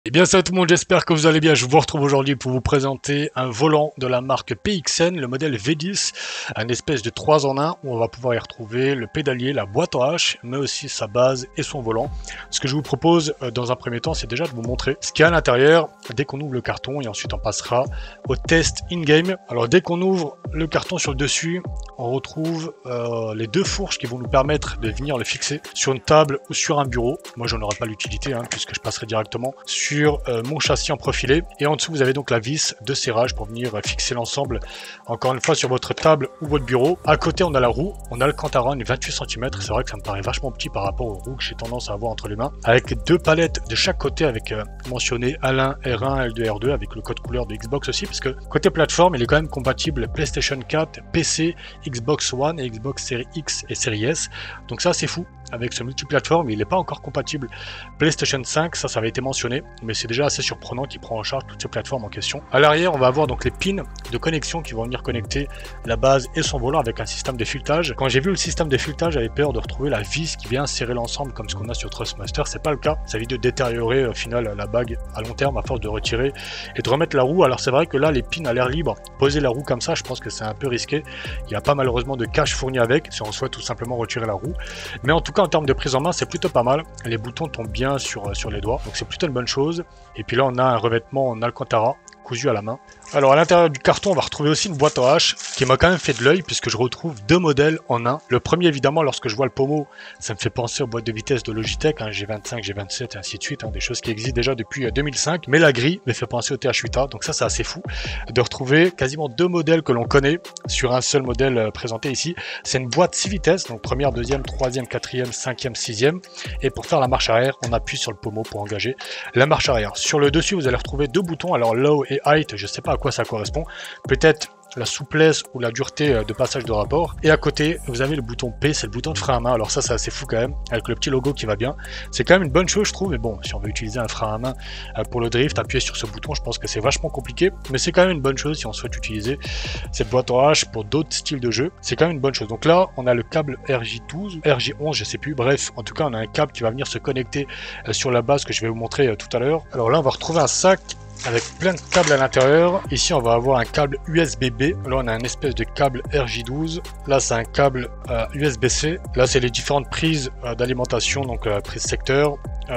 Eh bien salut tout le monde, j'espère que vous allez bien. Je vous retrouve aujourd'hui pour vous présenter un volant de la marque PXN, le modèle V10, un espèce de 3 en 1 où on va pouvoir y retrouver le pédalier, la boîte en H, mais aussi sa base et son volant. Ce que je vous propose dans un premier temps, c'est déjà de vous montrer ce qu'il y a à l'intérieur dès qu'on ouvre le carton et ensuite on passera au test in-game. Alors dès qu'on ouvre le carton sur le dessus, on retrouve les deux fourches qui vont nous permettre de venir le fixer sur une table ou sur un bureau. Moi j'en aurai pas l'utilité puisque je passerai directement sur mon châssis en profilé, et en dessous vous avez donc la vis de serrage pour venir fixer l'ensemble encore une fois sur votre table ou votre bureau. À côté on a la roue, on a le Cantaron 28 cm, c'est vrai que ça me paraît vachement petit par rapport aux roues que j'ai tendance à avoir entre les mains, avec deux palettes de chaque côté avec mentionné L1, R1, L2, R2 avec le code couleur de Xbox aussi, parce que côté plateforme il est quand même compatible PlayStation 4, PC, Xbox One et Xbox Series X et Series S, donc ça c'est fou. Avec ce multiplateforme, il n'est pas encore compatible PlayStation 5, ça avait été mentionné, mais c'est déjà assez surprenant qu'il prend en charge toutes ces plateformes en question. À l'arrière, on va avoir donc les pins de connexion qui vont venir connecter la base et son volant avec un système de filetage. Quand j'ai vu le système de filetage, j'avais peur de retrouver la vis qui vient serrer l'ensemble comme ce qu'on a sur Thrustmaster. C'est pas le cas, ça évite de détériorer au final la bague à long terme à force de retirer et de remettre la roue. Alors c'est vrai que là, les pins à l'air libre, poser la roue comme ça, je pense que c'est un peu risqué. Il n'y a pas malheureusement de cache fourni avec si on souhaite tout simplement retirer la roue. Mais en tout cas, en termes de prise en main, c'est plutôt pas mal. Les boutons tombent bien sur les doigts, donc c'est plutôt une bonne chose. Et puis là, on a un revêtement en Alcantara cousu à la main. Alors à l'intérieur du carton, on va retrouver aussi une boîte en H qui m'a quand même fait de l'œil puisque je retrouve deux modèles en un. Le premier, évidemment, lorsque je vois le pommeau, ça me fait penser aux boîtes de vitesse de Logitech, G25, G27 et ainsi de suite, des choses qui existent déjà depuis 2005. Mais la grille me fait penser au TH8A, donc ça c'est assez fou de retrouver quasiment deux modèles que l'on connaît sur un seul modèle présenté ici. C'est une boîte 6 vitesses, donc première, deuxième, troisième, quatrième, cinquième, sixième. Et pour faire la marche arrière, on appuie sur le pommeau pour engager la marche arrière. Sur le dessus, vous allez retrouver deux boutons, alors low et height, je sais pas à quoi ça correspond, peut-être la souplesse ou la dureté de passage de rapport. Et à côté, vous avez le bouton P, c'est le bouton de frein à main. Alors ça, c'est assez fou quand même, avec le petit logo qui va bien. C'est quand même une bonne chose, je trouve. Mais bon, si on veut utiliser un frein à main pour le drift, appuyer sur ce bouton, je pense que c'est vachement compliqué. Mais c'est quand même une bonne chose si on souhaite utiliser cette boîte en H pour d'autres styles de jeu. C'est quand même une bonne chose. Donc là, on a le câble RJ12, RJ11, je sais plus. Bref, en tout cas, on a un câble qui va venir se connecter sur la base que je vais vous montrer tout à l'heure. Alors là, on va retrouver un sac avec plein de câbles à l'intérieur. Ici on va avoir un câble USB-B, là on a un espèce de câble RJ12, là c'est un câble USB-C, là c'est les différentes prises d'alimentation, donc prise secteur,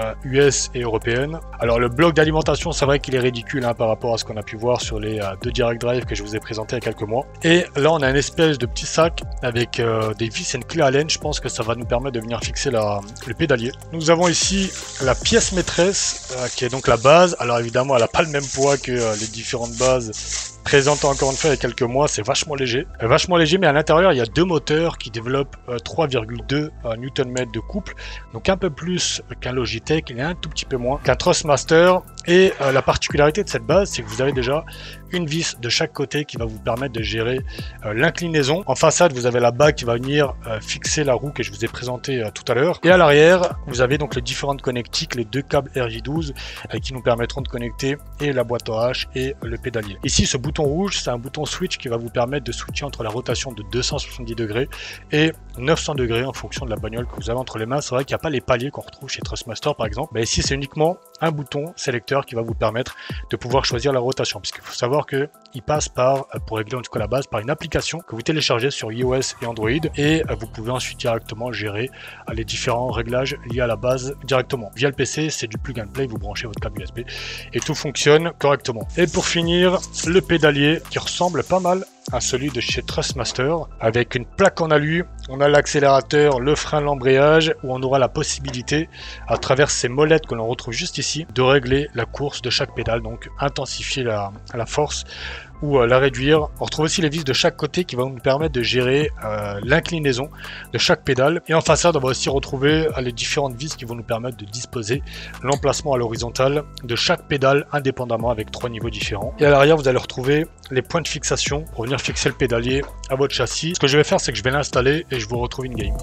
US et européenne. Alors le bloc d'alimentation, c'est vrai qu'il est ridicule par rapport à ce qu'on a pu voir sur les deux Direct Drive que je vous ai présenté il y a quelques mois. Et là on a une espèce de petit sac avec des vis et une clé Allen. Je pense que ça va nous permettre de venir fixer le pédalier. Nous avons ici la pièce maîtresse qui est donc la base. Alors évidemment elle n'a pas le même poids que les différentes bases présentes encore une fois il y a quelques mois. C'est vachement léger, mais à l'intérieur il y a deux moteurs qui développent 3,2 Nm de couple, donc un peu plus qu'un Logitech, il est un tout petit peu moins qu'un Thrustmaster. Et la particularité de cette base, c'est que vous avez déjà une vis de chaque côté qui va vous permettre de gérer l'inclinaison. En façade, vous avez la bague qui va venir fixer la roue que je vous ai présenté tout à l'heure. Et à l'arrière, vous avez donc les différentes connectiques, les deux câbles RJ12 qui nous permettront de connecter et la boîte en H et le pédalier. Ici, ce bouton rouge, c'est un bouton switch qui va vous permettre de switcher entre la rotation de 270 degrés et 900 degrés en fonction de la bagnole que vous avez entre les mains. C'est vrai qu'il n'y a pas les paliers qu'on retrouve chez Thrustmaster par exemple. Mais ici, c'est uniquement un bouton sélecteur qui va vous permettre de pouvoir choisir la rotation, puisqu'il faut savoir que il passe par, pour régler en tout cas la base, par une application que vous téléchargez sur iOS et Android, et vous pouvez ensuite directement gérer les différents réglages liés à la base directement. Via le PC, c'est du plug and play, vous branchez votre câble USB et tout fonctionne correctement. Et pour finir, le pédalier qui ressemble pas mal à celui de chez Thrustmaster, avec une plaque en alu. On a l'accélérateur, le frein, l'embrayage, où on aura la possibilité, à travers ces molettes que l'on retrouve juste ici, de régler la course de chaque pédale, donc intensifier la force ou la réduire. On retrouve aussi les vis de chaque côté qui vont nous permettre de gérer l'inclinaison de chaque pédale. Et en façade, on va aussi retrouver les différentes vis qui vont nous permettre de disposer l'emplacement à l'horizontale de chaque pédale indépendamment avec 3 niveaux différents. Et à l'arrière, vous allez retrouver les points de fixation pour venir fixer le pédalier à votre châssis. Ce que je vais faire, c'est que je vais l'installer et je vous retrouve in game.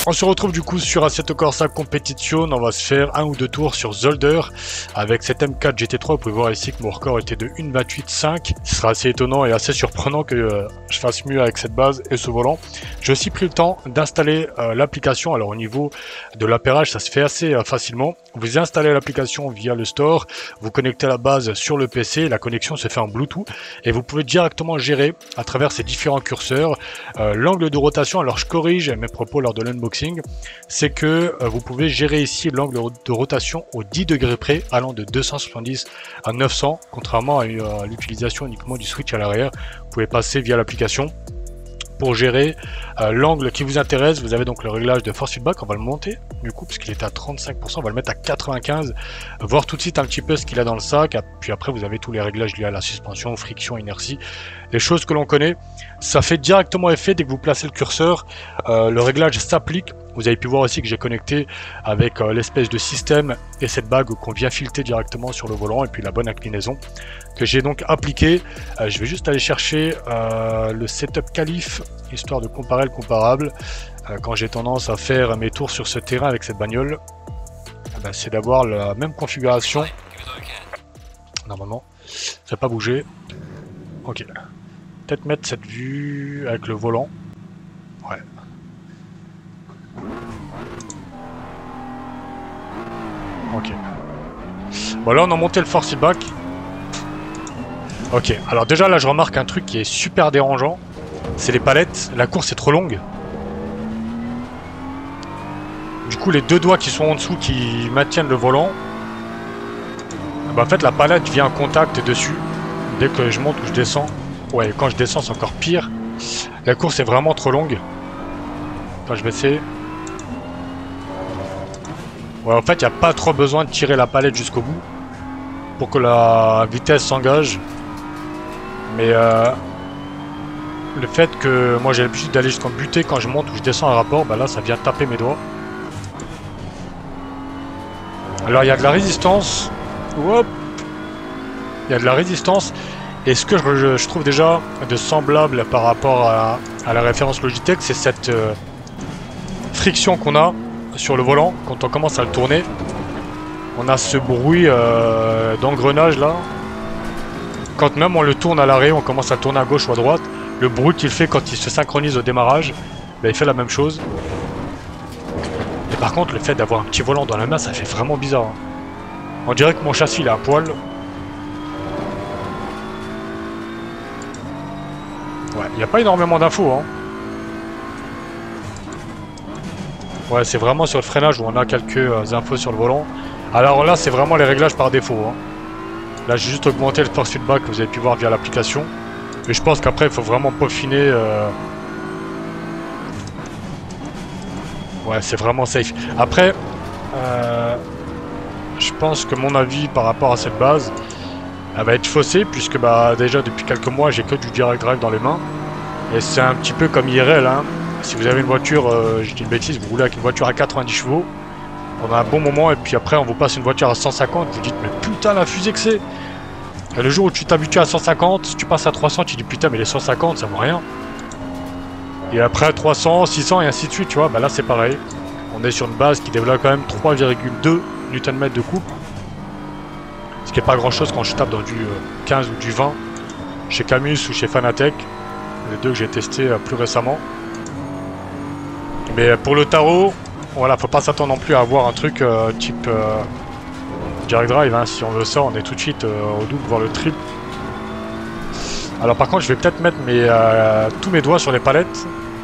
On se retrouve du coup sur Assetto Corsa Competition. On va se faire un ou deux tours sur Zolder avec cette M4 GT3. Vous pouvez voir ici que mon record était de 1.28.5. Ce sera assez étonnant et assez surprenant que je fasse mieux avec cette base et ce volant. J'ai aussi pris le temps d'installer l'application. Alors au niveau de l'appairage, ça se fait assez facilement. Vous installez l'application via le store, vous connectez la base sur le PC, la connexion se fait en Bluetooth et vous pouvez directement gérer à travers ces différents curseurs l'angle de rotation. Alors je corrige mes propos lors de l'unboxing, c'est que vous pouvez gérer ici l'angle de rotation au 10 degrés près, allant de 270 à 900, contrairement à l'utilisation uniquement du switch à l'arrière. Vous pouvez passer via l'application pour gérer l'angle qui vous intéresse. Vous avez donc le réglage de force feedback, on va le monter du coup parce qu'il était à 35%, on va le mettre à 95, voir tout de suite un petit peu ce qu'il a dans le sac. Puis après vous avez tous les réglages liés à la suspension, friction, inertie, les choses que l'on connaît. Ça fait directement effet dès que vous placez le curseur, le réglage s'applique. Vous avez pu voir aussi que j'ai connecté avec l'espèce de système et cette bague qu'on vient fileter directement sur le volant, et puis la bonne inclinaison que j'ai donc appliqué. Je vais juste aller chercher le setup qualif, histoire de comparer le comparable. Quand j'ai tendance à faire mes tours sur ce terrain avec cette bagnole, c'est d'avoir la même configuration. Normalement, ça va pas bouger. Ok. Peut-être mettre cette vue avec le volant. Ouais. Ok. Bon là on a monté le force feedback. Ok, alors déjà là je remarque un truc qui est super dérangeant. C'est les palettes, la course est trop longue. Du coup les deux doigts qui sont en dessous qui maintiennent le volant, en fait la palette vient en contact dessus. Dès que je monte ou je descends. Ouais, quand je descends c'est encore pire. La course est vraiment trop longue. Enfin je vais essayer. Ouais, en fait, il n'y a pas trop besoin de tirer la palette jusqu'au bout pour que la vitesse s'engage. Mais le fait que moi j'ai l'habitude d'aller jusqu'en butée quand je monte ou je descends un rapport, là ça vient taper mes doigts. Alors il y a de la résistance. Hop. Il y a de la résistance. Et ce que je trouve déjà de semblable par rapport à la référence Logitech, c'est cette friction qu'on a sur le volant quand on commence à le tourner. On a ce bruit d'engrenage là. Quand même on le tourne à l'arrêt, on commence à le tourner à gauche ou à droite, le bruit qu'il fait quand il se synchronise au démarrage, il fait la même chose. Et par contre le fait d'avoir un petit volant dans la main, ça fait vraiment bizarre. On dirait que mon châssis il est à poil. Ouais, il n'y a pas énormément d'infos hein. Ouais, c'est vraiment sur le freinage où on a quelques infos sur le volant. Alors là, c'est vraiment les réglages par défaut. Hein. Là, j'ai juste augmenté le force feedback que vous avez pu voir via l'application. Et je pense qu'après, il faut vraiment peaufiner. Ouais, c'est vraiment safe. Après, je pense que mon avis par rapport à cette base, elle va être faussée, puisque déjà depuis quelques mois, j'ai que du direct drive dans les mains. Et c'est un petit peu comme IRL, hein. Si vous avez une voiture, je dis une bêtise, vous roulez avec une voiture à 90 chevaux, on a un bon moment et puis après on vous passe une voiture à 150, vous dites mais putain la fusée que c'est. Et le jour où tu t'habitues à 150, tu passes à 300, tu dis putain mais les 150 ça vaut rien. Et après 300, 600 et ainsi de suite, tu vois, là c'est pareil. On est sur une base qui développe quand même 3,2 Nm de couple. Ce qui est pas grand chose quand je tape dans du 15 ou du 20 chez Camus ou chez Fanatec, les deux que j'ai testé plus récemment. Mais pour le tarot, voilà, faut pas s'attendre non plus à avoir un truc type direct drive, hein. Si on veut ça, on est tout de suite au double, voire le triple. Alors par contre, je vais peut-être mettre tous mes doigts sur les palettes.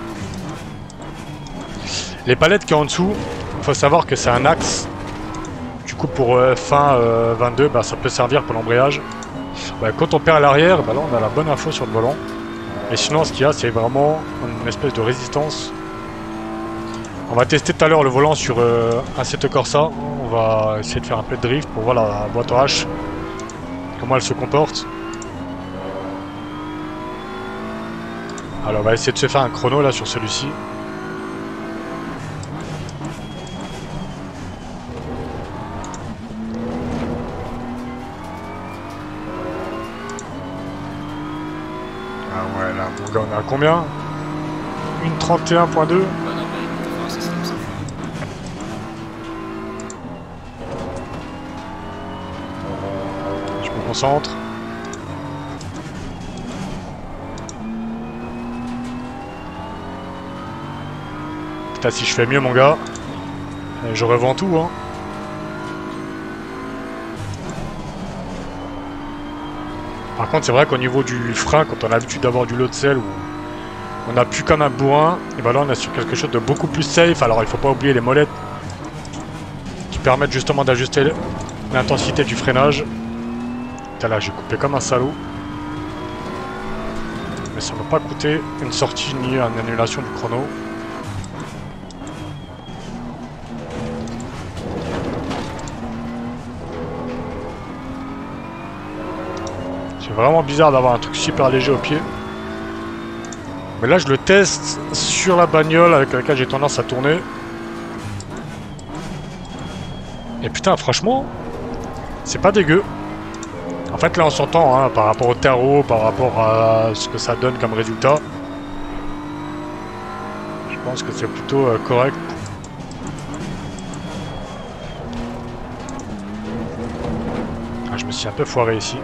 Les palettes qui sont en dessous, il faut savoir que c'est un axe. Du coup, pour fin 22, ça peut servir pour l'embrayage. Quand on perd à l'arrière, là on a la bonne info sur le volant. Et sinon, ce qu'il y a, c'est vraiment une espèce de résistance. On va tester tout à l'heure le volant sur Assetto Corsa. On va essayer de faire un peu de drift pour voir la boîte à H, comment elle se comporte. Alors on va essayer de se faire un chrono là sur celui-ci. Ah ouais là mon gars, on est à combien? 1:31.2. concentre. Putain, si je fais mieux, mon gars, je revends tout, hein. Par contre, c'est vrai qu'au niveau du frein, quand on a l'habitude d'avoir du lot de sel, où on appuie comme un bourrin, et ben là on est sur quelque chose de beaucoup plus safe. Alors il faut pas oublier les molettes qui permettent justement d'ajuster l'intensité du freinage. Putain, là j'ai coupé comme un salaud. Mais ça m'a pas coûté une sortie ni une annulation du chrono. C'est vraiment bizarre d'avoir un truc super léger au pied. Mais là je le teste sur la bagnole avec laquelle j'ai tendance à tourner. Et putain, franchement, c'est pas dégueu. En fait là on s'entend hein, par rapport au terreau, par rapport à ce que ça donne comme résultat. Je pense que c'est plutôt correct. Ah, je me suis un peu foiré ici.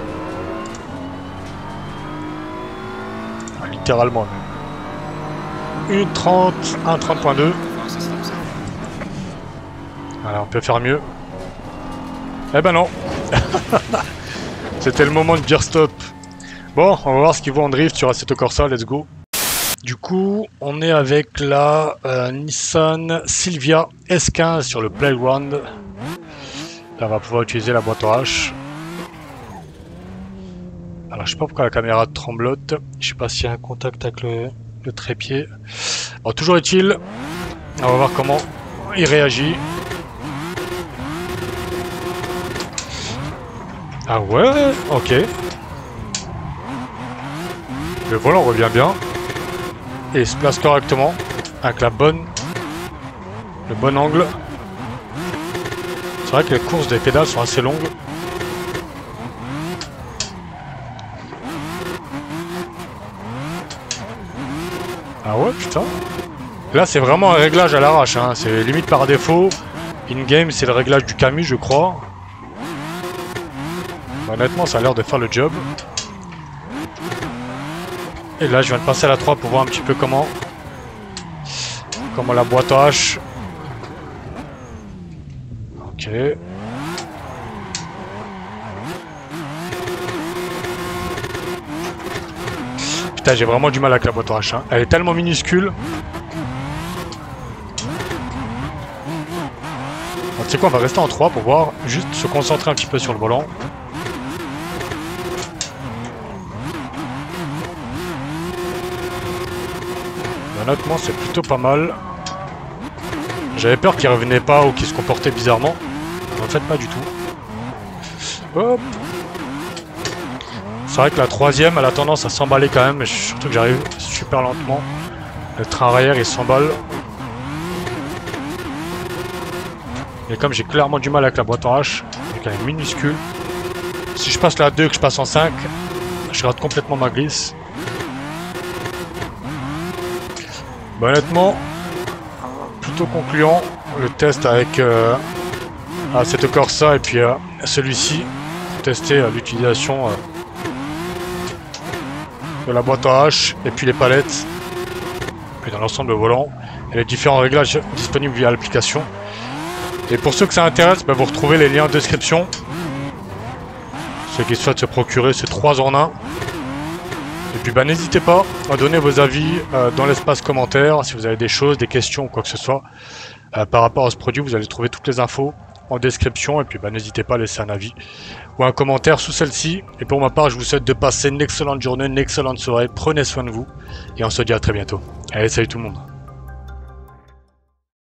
Littéralement même. 1.30, 1.30.2. Voilà, on peut faire mieux. Eh ben non. C'était le moment de dire stop. Bon, on va voir ce qu'il vaut en drift sur Assetto Corsa, let's go. Du coup, on est avec la Nissan Silvia S15 sur le Playground. Là, on va pouvoir utiliser la boîte H. Alors je sais pas pourquoi la caméra tremblote, je sais pas s'il y a un contact avec le trépied. Bon, toujours est-il, on va voir comment il réagit. Ah ouais, ok. Le volant revient bien. Et il se place correctement, avec le bon angle. C'est vrai que les courses des pédales sont assez longues. Ah ouais, putain. Là, c'est vraiment un réglage à l'arrache, hein. C'est limite par défaut. In-game, c'est le réglage du Camus, je crois. Honnêtement, ça a l'air de faire le job. Et là, je viens de passer à la 3 pour voir un petit peu comment la boîte à H. Ok. Putain, j'ai vraiment du mal avec la boîte H. Hein. Elle est tellement minuscule. Tu sais quoi, on va rester en 3 pour voir, juste se concentrer un petit peu sur le volant. Honnêtement, c'est plutôt pas mal. J'avais peur qu'il revenait pas ou qu'il se comportait bizarrement. En fait, pas du tout. Hop. C'est vrai que la troisième, elle a tendance à s'emballer quand même, mais surtout que j'arrive super lentement. Le train arrière, il s'emballe. Et comme j'ai clairement du mal avec la boîte en H, elle est minuscule. Si je passe la 2 et que je passe en 5, je rate complètement ma glisse. Bon, honnêtement, plutôt concluant. Le test avec Assetto Corsa et puis celui-ci. Tester l'utilisation de la boîte à H et puis les palettes. Puis dans l'ensemble le volant. Et les différents réglages disponibles via l'application. Et pour ceux que ça intéresse, bah, vous retrouvez les liens en description. Ceux qui souhaitent se procurer ces 3 en 1. Et puis bah, n'hésitez pas à donner vos avis dans l'espace commentaire. Si vous avez des choses, des questions ou quoi que ce soit par rapport à ce produit, vous allez trouver toutes les infos en description. Et puis bah, n'hésitez pas à laisser un avis ou un commentaire sous celle-ci. Et pour ma part, je vous souhaite de passer une excellente journée, une excellente soirée. Prenez soin de vous. Et on se dit à très bientôt. Allez, salut tout le monde.